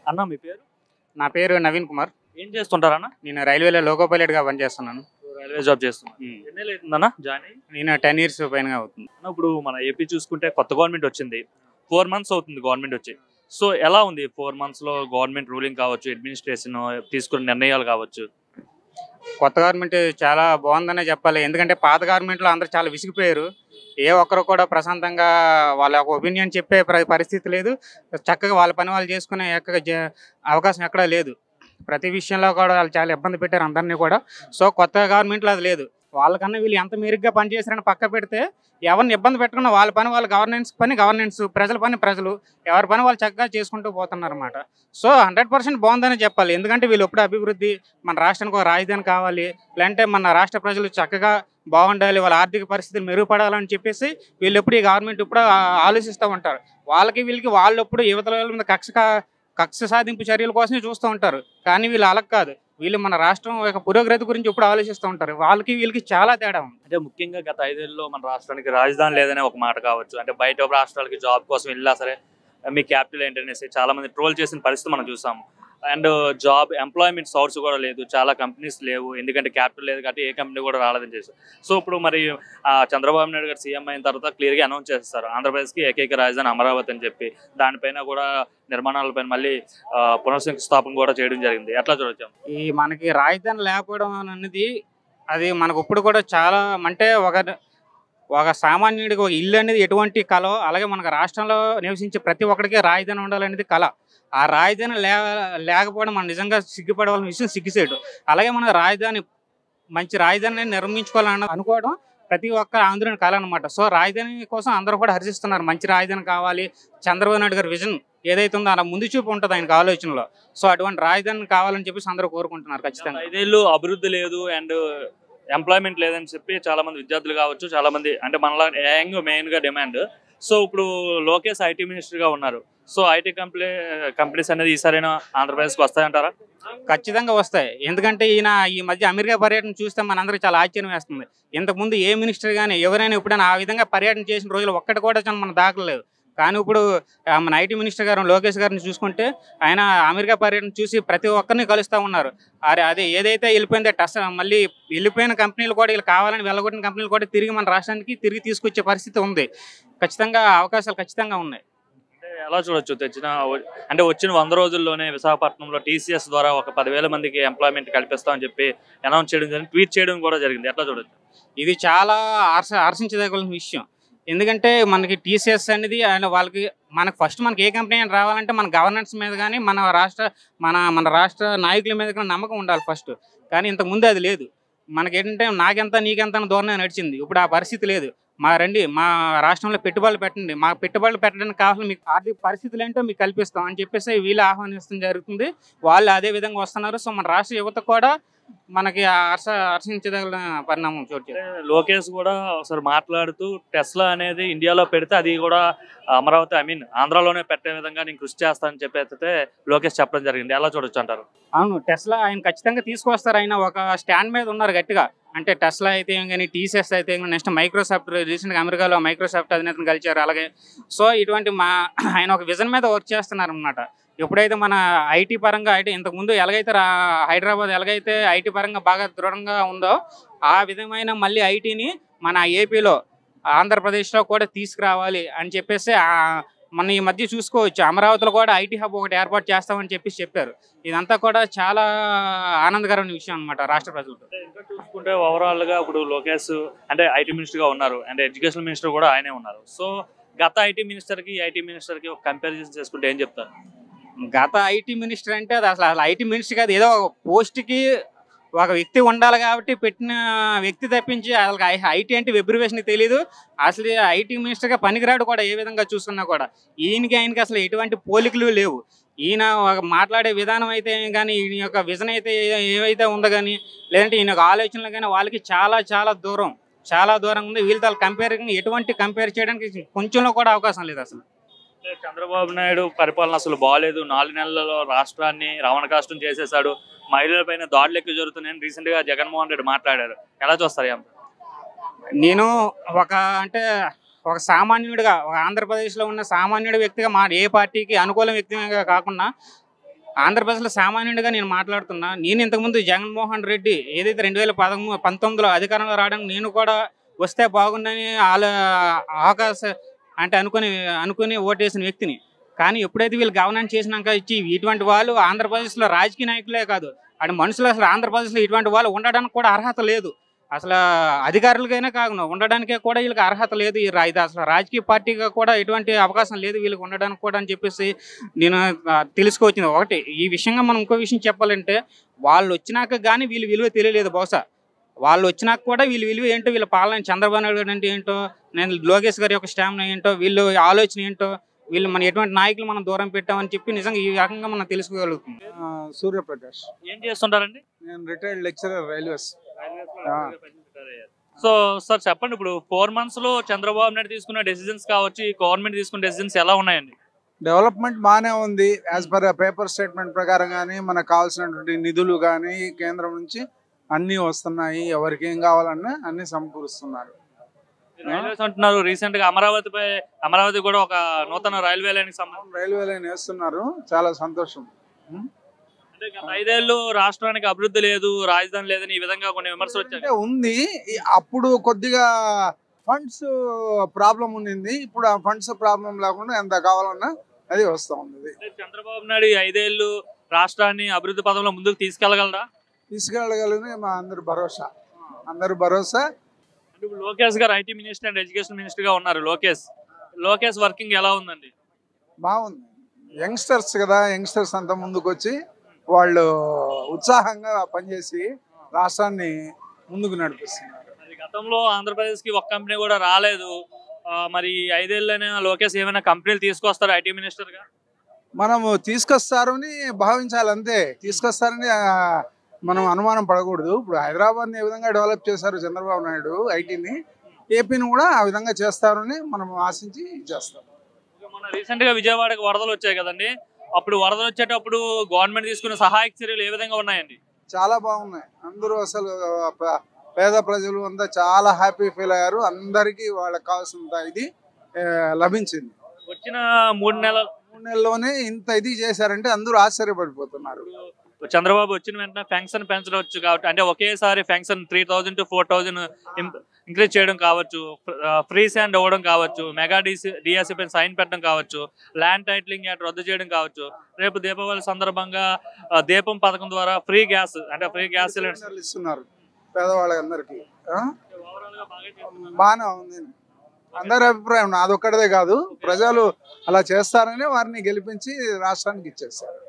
అన్న మీ పేరు? నా పేరు నవీన్ కుమార్. ఏం చేస్తుంటారన్న? నేను రైల్వేలో లోకో పైలట్గా పనిచేస్తున్నాను. రైల్వే జాబ్ చేస్తున్నా. ఎన్నేళ్ళు అవుతుందన్న జాయిన్ అయ్యి? నేను 10 years పైన అవుతుంది. ఇప్పుడు మన ఏపీ చూసుకుంటే కొత్త గవర్నమెంట్ వచ్చింది. 4 months అవుతుంది గవర్నమెంట్ వచ్చి. సో ఎలా ఉంది 4 monthsలో గవర్నమెంట్ రూలింగ్ కావచ్చు, అడ్మినిస్ట్రేషన్ తీసుకున్న నిర్ణయాలు కావచ్చు? కొత్త గవర్నమెంట్ చాలా బాగుందనే చెప్పాలి. ఎందుకంటే పాత గవర్నమెంట్లో అందరూ చాలా విసిగిపోయారు. ఏ ఒక్కరు కూడా ప్రశాంతంగా వాళ్ళ ఒక ఒపీనియన్ చెప్పే పరిస్థితి లేదు. చక్కగా వాళ్ళ పని వాళ్ళు చేసుకునే అవకాశం ఎక్కడా లేదు. ప్రతి విషయంలో కూడా వాళ్ళు చాలా ఇబ్బంది పెట్టారు అందరినీ కూడా. సో కొత్త గవర్నమెంట్లో అది లేదు. వాళ్ళకన్నా వీళ్ళు ఎంత మెరుగ్గా పనిచేశారని పక్క పెడితే ఎవరిని ఇబ్బంది పెట్టకుండా వాళ్ళ పని వాళ్ళు గవర్నెన్స్, ప్రజల పని ప్రజలు, ఎవరి పని వాళ్ళు చక్కగా చేసుకుంటూ పోతున్నారు అన్నమాట. సో 100% బాగుందని చెప్పాలి. ఎందుకంటే వీళ్ళు ఎప్పుడు అభివృద్ధి, మన రాష్ట్రానికి ఒక రాజధాని కావాలి, లేదంటే మన రాష్ట్ర ప్రజలు చక్కగా బాగుండాలి, వాళ్ళ ఆర్థిక పరిస్థితులు మెరుగుపడాలని చెప్పేసి వీళ్ళు ఎప్పుడు ఈ గవర్నమెంట్ ఇప్పుడు ఆలోచిస్తూ ఉంటారు. వాళ్ళకి వీళ్ళకి వాళ్ళు ఎప్పుడు యువతల మీద కక్ష సాధింపు చర్యల కోసమే చూస్తూ ఉంటారు. కానీ వీళ్ళు అలా కాదు. వీళ్ళు మన రాష్ట్రం యొక్క పురోగతి గురించి ఎప్పుడు ఆలోచిస్తూ ఉంటారు. వాళ్ళకి వీళ్ళకి చాలా తేడా ఉంది. అంటే ముఖ్యంగా గత 5 ఏళ్ళలో మన రాష్ట్రానికి రాజధాని లేదనే ఒక మాట కావచ్చు. అంటే బయట రాష్ట్రాలకి జాబ్ కోసం వెళ్ళినా సరే మీ క్యాపిటల్ ఏంటనేసి చాలా మంది ట్రోల్ చేసిన పరిస్థితి మనం చూసాము. అండ్ జాబ్ ఎంప్లాయ్మెంట్ సోర్స్ కూడా లేదు, చాలా కంపెనీస్ లేవు, ఎందుకంటే క్యాపిటల్ లేదు కాబట్టి ఏ కంపెనీ కూడా రాలేదని చేశారు. సో ఇప్పుడు మరి చంద్రబాబు నాయుడు గారు సీఎం అయిన తర్వాత క్లియర్గా అనౌన్స్ చేస్తారు ఆంధ్రప్రదేశ్కి ఏకైక రాజధాని అమరావతి అని చెప్పి. దానిపైన కూడా నిర్మాణాలపైన మళ్ళీ పునఃశంకుస్థాపన కూడా చేయడం జరిగింది. ఎట్లా చూడొచ్చు? ఈ మనకి రాజధాని లేకపోవడం అనేది అది మనకు ఇప్పుడు కూడా చాలా అంటే ఒక సామాన్యుడికి ఒక ఇల్లు అనేది ఎటువంటి కలో, అలాగే మనకు రాష్ట్రంలో నివసించే ప్రతి ఒక్కడికి రాజధాని ఉండాలనేది కళ. ఆ రాజధాని లేకపోవడం మనం నిజంగా సిగ్గుపడవలసిన విషయం, సిగ్గుసేటు. అలాగే మన మంచి రాజధాని నిర్మించుకోవాలని అనుకోవడం ప్రతి ఒక్క ఆంధ్రుని కళ అనమాట. సో రాజధాని కోసం అందరూ కూడా హర్షిస్తున్నారు. మంచి రాజధాని కావాలి, చంద్రబాబు నాయుడు గారి విజన్ ఏదైతే ఉందో అలా ముందు చూపు ఉంటుంది ఆయనకు ఆలోచనలో. సో అటువంటి రాజధాని కావాలని చెప్పేసి అందరూ కోరుకుంటున్నారు. ఖచ్చితంగా 5 ఏళ్ళు అభివృద్ధి లేదు అండ్ ఎంప్లాయ్మెంట్ లేదని చెప్పి చాలా మంది విద్యార్థులు కావచ్చు, చాలా మంది అంటే మనలా మెయిన్ గా డిమాండ్. సో ఇప్పుడు లోకేష్ ఐటీ మినిస్టర్ గా ఉన్నారు. సో ఐటీ కంపెనీస్ అనేది ఈసారైనా ఆంధ్రప్రదేశ్కి వస్తాయంటారా? ఖచ్చితంగా వస్తాయి. ఎందుకంటే ఈయన ఈ మధ్య అమెరికా పర్యటన చూస్తే మనందరికీ చాలా ఆశ్చర్యం వేస్తుంది. ఇంతకుముందు ఏ మినిస్టర్ కానీ ఎవరైనా ఎప్పుడైనా ఆ విధంగా పర్యటన చేసిన రోజులు ఒక్కటి కూడా మన దాఖలు లేవు. కానీ ఇప్పుడు మన ఐటీ మినిస్టర్ గారు లోకేష్ గారిని చూసుకుంటే ఆయన అమెరికా పర్యటన చూసి ప్రతి ఒక్కరిని కలుస్తూ ఉన్నారు. అదే ఏదైతే వెళ్ళిపోయిందో మళ్ళీ వెళ్ళిపోయిన కంపెనీలు కూడా వీళ్ళు కావాలని వెళ్ళగొట్టిన కంపెనీలు కూడా తిరిగి మన రాష్ట్రానికి తిరిగి తీసుకొచ్చే పరిస్థితి ఉంది. ఖచ్చితంగా అవకాశాలు ఖచ్చితంగా ఉన్నాయి. ఎలా చూడొచ్చు? అంటే వచ్చిన 100 రోజుల్లోనే విశాఖపట్నంలో టీసీఎస్ ద్వారా ఒక 10,000 మందికి ఎంప్లాయ్మెంట్ కల్పిస్తామని చెప్పి అనౌన్స్ చేయడం జరిగింది, ట్వీట్ చేయడం కూడా జరిగింది. ఎట్లా చూడొచ్చు? ఇది చాలా హర్షించదగిన విషయం. ఎందుకంటే మనకి టీసీఎస్ అనేది వాళ్ళకి మనకి ఏ కంపెనీ అయినా రావాలంటే మన గవర్నెన్స్ మీద కానీ మన రాష్ట్ర నాయకుల మీద కానీ నమ్మకం ఉండాలి ఫస్ట్. కానీ ఇంతకుముందు అది లేదు. మనకేంటంటే నాకెంత నీకెంత అని ధోరణి నడిచింది. ఇప్పుడు ఆ పరిస్థితి లేదు. మా రాష్ట్రంలో పెట్టుబడులు పెట్టండి, మా పెట్టుబడులు పెట్టడానికి కావాల్సిన మీకు ఆర్థిక పరిస్థితులు ఏంటో మీకు కల్పిస్తాం అని చెప్పేసి వీళ్ళు ఆహ్వానిస్తాం జరుగుతుంది. వాళ్ళు అదే విధంగా వస్తున్నారు. సో మన రాష్ట్ర యువత కూడా మనకి హర్షించదగిన పరిణామం చోటు. లోకేష్ కూడా ఒకసారి మాట్లాడుతూ టెస్లా అనేది ఇండియాలో పెడితే అది కూడా అమరావతి ఆంధ్రాలోనే పెట్టే విధంగా నేను కృషి చేస్తానని చెప్పి లోకేష్ చెప్పడం జరిగింది. ఎలా చూడొచ్చు అంటారు? అవును, టెస్లా ఆయన ఖచ్చితంగా తీసుకొస్తారు. ఆయన ఒక స్టాండ్ మీద ఉన్నారు గట్టిగా. అంటే టెస్లా అయితే కానీ టీసీఎస్ అయితే నెక్స్ట్ మైక్రోసాఫ్ట్, రీసెంట్గా అమెరికాలో మైక్రోసాఫ్ట్ అధినేతను కలిచారు. అలాగే సో ఇటువంటి ఆయన ఒక విజన్ మీద వర్క్ చేస్తున్నారు అన్నమాట. ఎప్పుడైతే మన ఐటీ పరంగా ఇంతకుముందు ఎలాగైతే హైదరాబాద్ ఎలాగైతే ఐటీ పరంగా బాగా దృఢంగా ఉందో ఆ విధమైన మళ్ళీ ఐటీని మన ఏపీలో ఆంధ్రప్రదేశ్లో కూడా తీసుకురావాలి అని చెప్పేసి మన ఈ మధ్య చూసుకోవచ్చు. అమరావతిలో కూడా ఐటీ హబ్ ఒకటి ఏర్పాటు చేస్తామని చెప్పారు. ఇదంతా కూడా చాలా ఆనందకరమైన విషయం అనమాట రాష్ట్ర ప్రజలకు. ఇంకా చూసుకుంటే ఓవరాల్ గా ఇప్పుడు లోకేష్ అంటే ఐటీ మినిస్టర్ గా ఉన్నారు అండ్ ఎడ్యుకేషన్ మినిస్టర్ కూడా ఆయనే ఉన్నారు. సో గత ఐటీ మినిస్టర్ కి ఒక కంపారిజన్ చేసుకుంటే ఏం చెప్తారు? గత ఐటీ మినిస్టర్ అంటే అది అసలు ఐటీ మినిస్టర్ కాదు, ఏదో ఒక పోస్ట్కి ఒక వ్యక్తి ఉండాలి కాబట్టి పెట్టిన వ్యక్తి తప్పించి అసలు ఐటీ అంటే వెబ్రివేషన్ తెలియదు. అసలు ఐటీ మినిస్టర్గా పనికిరాడు కూడా ఏ విధంగా చూసుకున్నా కూడా. ఆయనకి అసలు ఎటువంటి పోలికలు లేవు. ఈయన మాట్లాడే విధానం అయితే కానీ, ఈయన యొక్క విజన్ అయితే ఏవైతే ఉందో కానీ, లేదంటే ఈయన యొక్క ఆలోచనలు కానీ వాళ్ళకి చాలా చాలా దూరంగా ఉంది. వీళ్ళతో కంపేర్ చేయడానికి కొంచెంలో కూడా అవకాశం లేదు అసలు. చంద్రబాబు నాయుడు పరిపాలన అసలు బాగాలేదు. 4 నెలలలో రాష్ట్రాన్ని రావణకాష్టం చేసేసాడు, మహిళల పైన దాడులు ఎక్కువ జరుగుతున్నాయని రీసెంట్ గా జగన్మోహన్ రెడ్డి మాట్లాడారు. ఎలా చూస్తారు? నేను ఒక సామాన్యుడిగా, ఒక ఆంధ్రప్రదేశ్లో ఉన్న సామాన్యుడి వ్యక్తిగా ఏ పార్టీకి అనుకూల వ్యక్తిగా కాకుండా ఆంధ్రప్రదేశ్లో సామాన్యుడిగా నేను మాట్లాడుతున్నా. నేను ఇంతకుముందు జగన్మోహన్ రెడ్డి ఏదైతే 2019 అధికారంలో రావడానికి నేను కూడా వస్తే బాగుండని అవకాశ అంటే అనుకుని ఓటేసిన వ్యక్తిని. కానీ ఎప్పుడైతే వీళ్ళు గవర్నెన్స్ చేసినాక ఇటువంటి వాళ్ళు ఆంధ్రప్రదేశ్లో రాజకీయ నాయకులే కాదు, అంటే మనుషులు అసలు ఆంధ్రప్రదేశ్లో ఇటువంటి వాళ్ళు ఉండడానికి కూడా అర్హత లేదు. అసలు అధికారులకైనా కాకుండా ఉండడానికే కూడా వీళ్ళకి అర్హత లేదు. ఇది అసలు రాజకీయ పార్టీగా కూడా ఎటువంటి అవకాశం లేదు వీళ్ళకి ఉండడానికి కూడా అని చెప్పేసి నేను తెలుసుకోవచ్చింది. ఒకటి ఈ విషయంగా మనం ఇంకో విషయం చెప్పాలంటే, వాళ్ళు వచ్చినాక కానీ వీళ్ళు విలువ తెలియలేదు. బహుశా వాళ్ళు వచ్చినాక కూడా వీళ్ళు విలువ ఏంటో, వీళ్ళ పాలన చంద్రబాబు నాయుడు అంటే ఏంటో, నేను లోకేష్ గారి యొక్క స్టామినా ఏంటో, వీళ్ళు ఆలోచన ఏంటో, వీళ్ళు మన ఎటువంటి నాయకులు మనం దూరం పెట్టామని చెప్పి నిజంగా ఈ రకంగా మనం తెలుసుకోగలుగుతాం. సూర్యప్రకాష్. ఏం చేస్తుంటారండి? నేను retired lecturer railways. So sir చెప్పండి, ఇప్పుడు 4 months లో చంద్రబాబు నాయుడు తీసుకున్న డెసిజన్స్ కావచ్చు, ఈ గవర్నమెంట్ తీసుకున్న డెసిజన్స్ ఎలా ఉన్నాయండి? డెవలప్మెంట్ బాగానే ఉంది. యాజ్ పర్ పేపర్ స్టేట్మెంట్ ప్రకారం కానీ మనకు కావాల్సినటువంటి నిధులు కానీ కేంద్రం నుంచి అన్నీ వస్తున్నాయి. ఎవరికి ఏం కావాలన్నా అన్ని సమకూరుస్తున్నారు. రైల్వేస్ అంటున్నారు, రీసెంట్ గా అమరావతి కూడా ఒక నూతన రైల్వే లైన్ రైల్వే లైన్ వేస్తున్నారు. చాలా సంతోషం. అంటే గత 5 ఏళ్ళు రాష్ట్రానికి అభివృద్ధి లేదు, రాజధాని లేదని ఈ విధంగా కొన్ని విమర్శలు వచ్చాయి. ఉంది. అప్పుడు కొద్దిగా ఫండ్స్ ప్రాబ్లం ఉండింది. ఇప్పుడు ఆ ఫండ్స్ ప్రాబ్లం లేకుండా ఎంత కావాలన్నా అది వస్తూ ఉంది. చంద్రబాబు నాయుడు 5 ఏళ్ళు రాష్ట్రాన్ని అభివృద్ధి పదంలో ముందుకు తీసుకెళ్లగలరా? తీసుకెళ్ళగలని మా అందరు భరోసా. అంటే ఇప్పుడు లోకేష్ గారు IT minister and education minister గా ఉన్నారు. లోకేష్ వర్కింగ్ ఎలా ఉందండి? బాగుంది. యంగ్స్టర్స్ కదా, యంగ్స్టర్స్ అంతా ముందుకు వచ్చి వాళ్ళు ఉత్సాహంగా పనిచేసి రాష్ట్రాన్ని ముందుకు నడిపిస్తున్నారు. గతంలో ఆంధ్రప్రదేశ్ కి ఒక కంపెనీ కూడా రాలేదు. మరి 5 ఏళ్ళైనా లోకేష్ ఏమైనా కంపెనీలు తీసుకొస్తారు ఐటీ మినిస్టర్ గా? మనము తీసుకొస్తారని భావించాలి అంతే. తీసుకొస్తారని మనం అనుమానం పడకూడదు. ఇప్పుడు హైదరాబాద్ని ఏ విధంగా డెవలప్ చేశారు చంద్రబాబు నాయుడు ఐటీని, ఏపీని కూడా ఆ విధంగా చేస్తారని మనం ఆశించి చేస్తాం. మొన్న రీసెంట్ గా విజయవాడకి వరదలు వచ్చాయి కదండి, అప్పుడు వరదలు వచ్చేటప్పుడు గవర్నమెంట్ తీసుకున్న సహాయక చర్యలు ఏ విధంగా ఉన్నాయండి? చాలా బాగున్నాయి. అందరూ అసలు పేద ప్రజలు అంతా చాలా హ్యాపీ ఫీల్ అయ్యారు. అందరికీ వాళ్ళకి కావాల్సినంత ఇది లభించింది. వచ్చిన 3 నెలల్లోనే ఇంత ఇది చేశారంటే అందరూ ఆశ్చర్యపడిపోతున్నారు. చంద్రబాబు వచ్చిన వెంటనే పెన్షన్ పెంచవచ్చు కాబట్టి, అంటే ఒకేసారి పెన్షన్ 3000 to 4000 ఇంక్రీజ్ చేయడం కావచ్చు, ఫ్రీ శాండ్ ఇవ్వడం కావచ్చు, మెగా డిఎస్సీ పైన సైన్ పెట్టడం కావచ్చు, ల్యాండ్ టైటిలింగ్ యాక్ట్ రద్దు చేయడం కావచ్చు, రేపు దీపావళి సందర్భంగా దీపం పథకం ద్వారా ఫ్రీ గ్యాస్ సిలిండర్లు ఇస్తున్నారు పేదవాళ్ళందరికీ. బాగానే ఉంది. అందరి అభిప్రాయం, నాదొక్కడదే కాదు, ప్రజలు అలా చేస్తారని వారిని గెలిపించి రాష్ట్రానికి ఇచ్చేస్తారు.